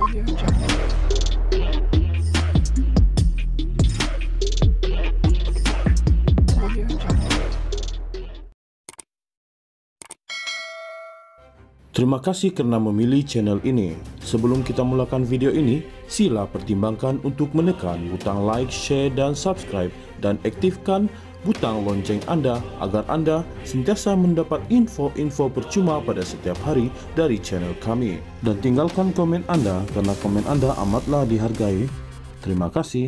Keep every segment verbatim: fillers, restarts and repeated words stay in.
Audio Jungle. Audio Jungle. Terima kasih karena memilih channel ini. Sebelum kita mulakan video ini, sila pertimbangkan untuk menekan butang like, share, dan subscribe, dan aktifkan butang lonceng Anda agar Anda sentiasa mendapat info-info percuma pada setiap hari dari channel kami. Dan tinggalkan komen Anda karena komen Anda amatlah dihargai. Terima kasih.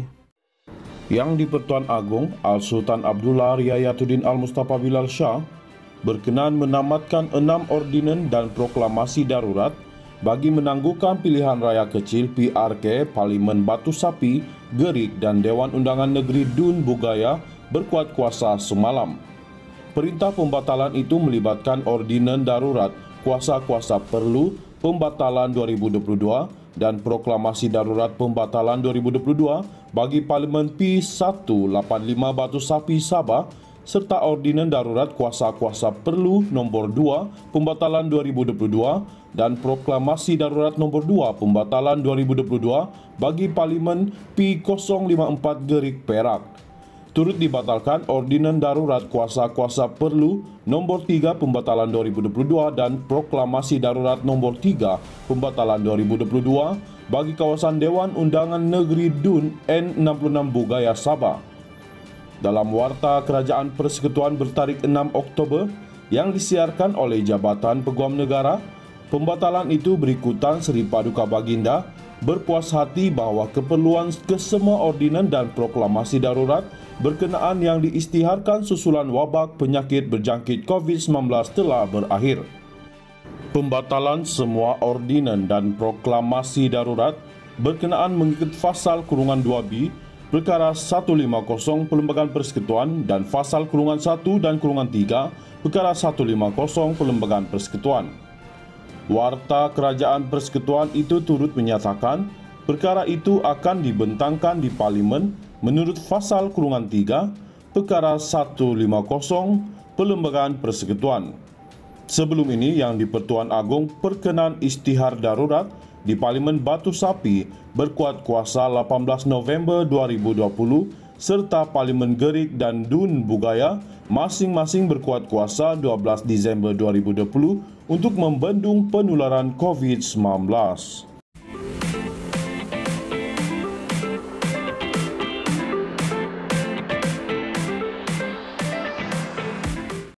Yang di-Pertuan Agong Al-Sultan Abdullah Riayatuddin Al-Mustafa Bilal Shah berkenan menamatkan enam ordinan dan proklamasi darurat bagi menangguhkan pilihan raya kecil P R K Parlimen Batu Sapi, Gerik dan Dewan Undangan Negeri Dun Bugaya berkuat kuasa semalam. Perintah pembatalan itu melibatkan ordinan darurat, kuasa-kuasa perlu pembatalan dua ribu dua puluh dua dan proklamasi darurat pembatalan dua ribu dua puluh dua bagi Parlimen P seratus lapan puluh lima Batu Sapi Sabah serta ordinan darurat kuasa-kuasa perlu nombor dua pembatalan dua ribu dua puluh dua dan proklamasi darurat nombor dua pembatalan dua ribu dua puluh dua bagi Parlimen P nol lima empat Gerik Perak. Turut dibatalkan ordinan darurat kuasa-kuasa perlu nombor tiga pembatalan dua ribu dua puluh dua dan proklamasi darurat nombor tiga pembatalan dua ribu dua puluh dua bagi kawasan Dewan Undangan Negeri Dun N enam puluh enam Bugaya Sabah. Dalam Warta Kerajaan Persekutuan bertarikh enam Oktober yang disiarkan oleh Jabatan Peguam Negara, pembatalan itu berikutan Seri Paduka Baginda berpuas hati bahawa keperluan kesemua ordinan dan proklamasi darurat berkenaan yang diisytiharkan susulan wabak penyakit berjangkit COVID sembilan belas telah berakhir. Pembatalan semua ordinan dan proklamasi darurat berkenaan mengikut Fasal Kurungan dua B Perkara seratus lima puluh Perlembagaan Persekutuan dan Fasal Kurungan satu dan Kurungan tiga Perkara seratus lima puluh Perlembagaan Persekutuan. Warta Kerajaan Persekutuan itu turut menyatakan perkara itu akan dibentangkan di Parlimen menurut Fasal Kurungan tiga Perkara seratus lima puluh Perlembagaan Persekutuan. Sebelum ini, Yang di-Pertuan Agong perkenan isytihar darurat di Parlimen Batu Sapi berkuat kuasa lapan belas November dua ribu dua puluh serta Parlimen Gerik dan Dun Bugaya masing-masing berkuat kuasa dua belas Disember dua ribu dua puluh untuk membendung penularan COVID sembilan belas.